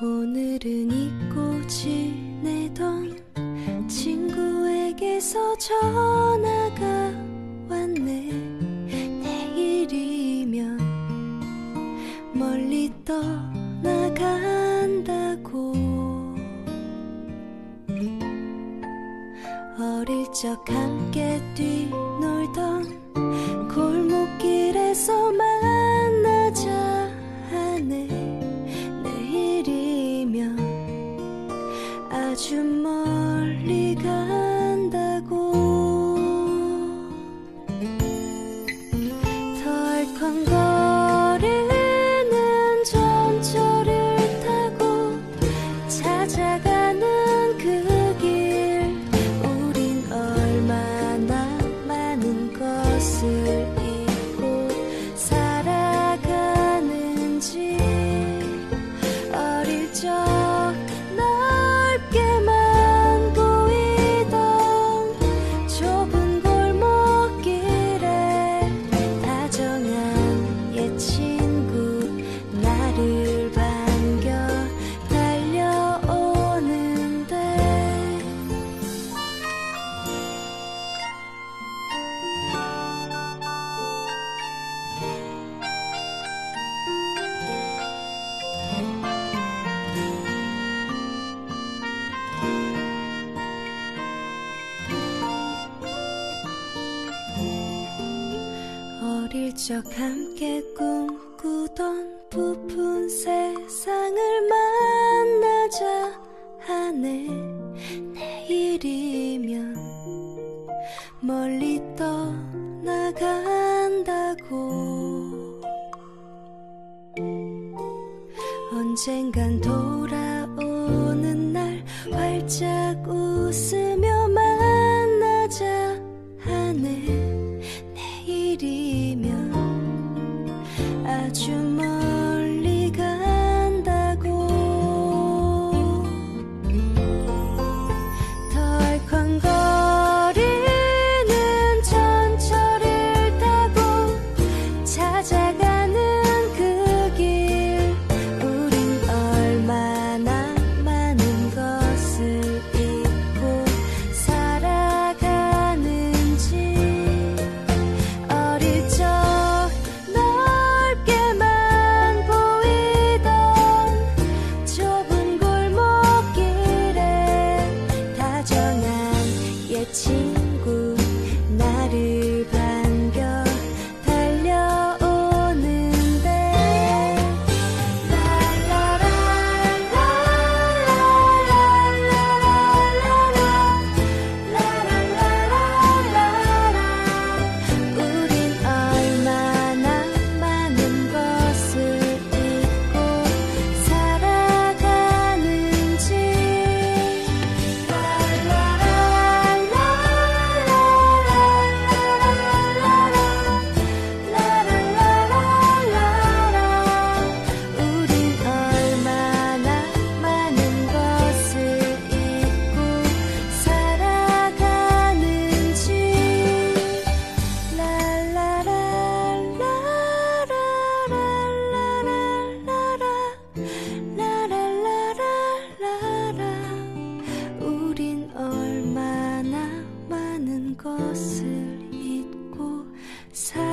오늘은 잊고 지내던 친구에게서 전화가 왔네. 내일이면 멀리 떠나간다고. 어릴 적 함께 뛰놀던 골목길에서 만나자 하네. 내일이면 아주 멀리 간다고. 덜컹거리는 전철을 타고 찾아가는 그 길, 우린 얼마나 많은 것을 잊고 살아가는지. 어릴 적 넓게만 보이던 좁은 골목길에 다정한 옛 친구 나를 반겨 달려오는데. 어릴 적 함께 꿈꾸던 부푼 세상을 만나자 하네. 내일이면 멀리 떠나간다고. 언젠간 돌아오는 날 활짝 웃으며 만나자 하네. 내일이면 아주 멀리 간다고. 덜컹거리는 전철을 타고 찾아가는 그 길, 우린 얼마나 많은 것을 잊고 살아가는지. 어릴 적 넓게만 보이던 좁은 골목길에 다정한 옛 친구 나를 반겨 달려오는데. 우린 얼마나 많은 것을 잊고 살아가는지. 우린 얼마나 많은 것을 잊고 살아가는지. 우린 얼마나 많은 것을 잊고